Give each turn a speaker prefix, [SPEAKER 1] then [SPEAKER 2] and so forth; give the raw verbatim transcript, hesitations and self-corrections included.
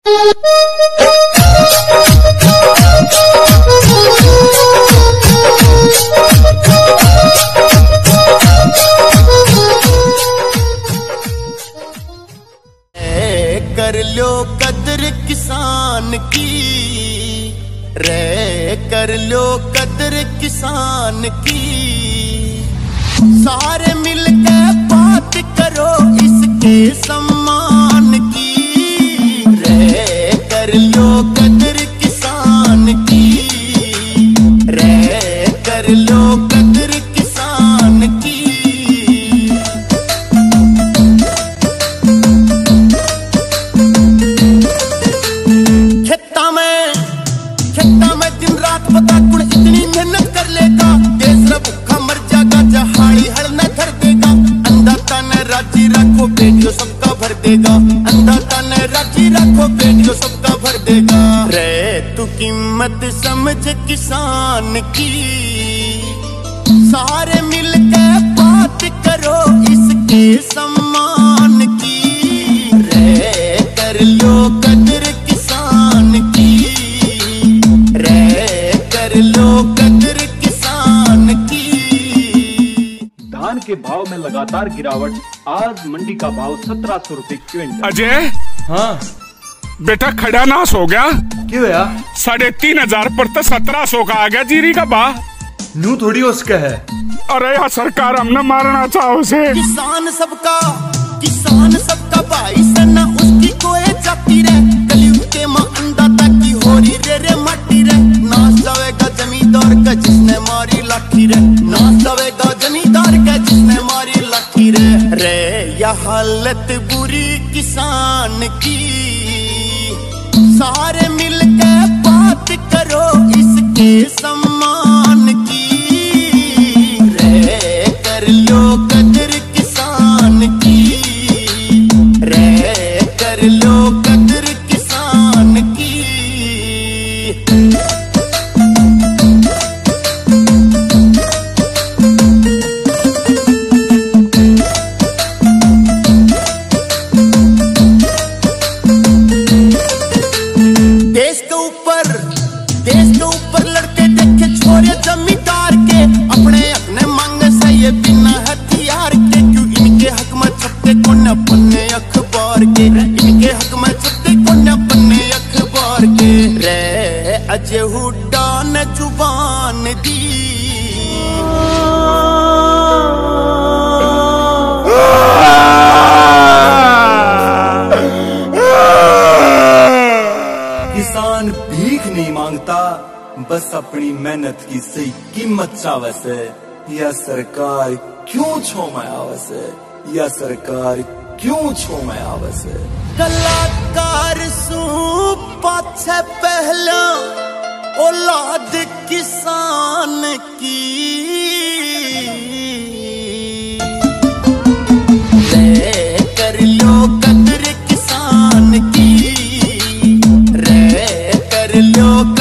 [SPEAKER 1] कर लो कदर किसान की रे, कर लो कदर किसान की। सारे मिलकर बात करो इसके सम्मान की रे, कर लो कदर किसान की रे, कर लो कदर किसान की। खेता में खेता में दिन रात बता कुण इतनी मेहनत कर लेगा, देश रा भूखा मर जाएगा, जहाड़ी हड़ न धर देगा। अंधा तन राजी रखो बेटियों सबका भर देगा, अंधा तन राजी रखो बेटियों सबका भर देगा रे। तू कीमत समझ किसान की, सारे मिलकर बात करो इसके सम्मान की रे, कर लो कदर किसान की रे, कर लो कदर किसान की।
[SPEAKER 2] धान के भाव में लगातार गिरावट, आज मंडी का भाव सत्रह सौ रूपए क्विंटल।
[SPEAKER 3] अजय,
[SPEAKER 2] हाँ
[SPEAKER 3] बेटा खड़ा नाश हो गया।
[SPEAKER 2] क्यों या?
[SPEAKER 3] साढ़े तीन हजार पर तो सत्रह सौ का आ गया जीरी का बा।
[SPEAKER 2] नू थोड़ी उसका है।
[SPEAKER 3] अरे यार सरकार हमने मारना चाहो उसे।
[SPEAKER 1] किसान सबका किसान सबका भाई सना, उसकी कोई जाती रे। कलयुग के मां अंदाता की होरी रे रे माटी रे। नाश जावेगा जमींदार का जिसने मारी लाठी रे, नाश जावेगा जमींदार का जिसने मारी लाठी रे रे। यह हालत बुरी किसान की, सारे मिलकर बात करो इसके सम्मान की रे, कर लो कदर किसान की रे, कर लो कदर किसान की। देश के ऊपर देश के ऊपर लड़के देखे छोरे जमींदार के, अपने अपने मांग से ये बिना हथियार के। क्यों इनके हक में छपते को न पन्ने अखबार के, इनके हक में छपते को न पन्ने अखबार के रे। अजय हुड्डा ने जुबान दी,
[SPEAKER 4] किसान भीख नहीं मांगता, बस अपनी मेहनत की सही कीमत चावे से। या सरकार क्यों छो में आवे से, या सरकार क्यों छो में आवे से।
[SPEAKER 1] कलाकार सू पाछे पहला औलाद किसान की रे, कर लो कदर किसान की रे, कर लो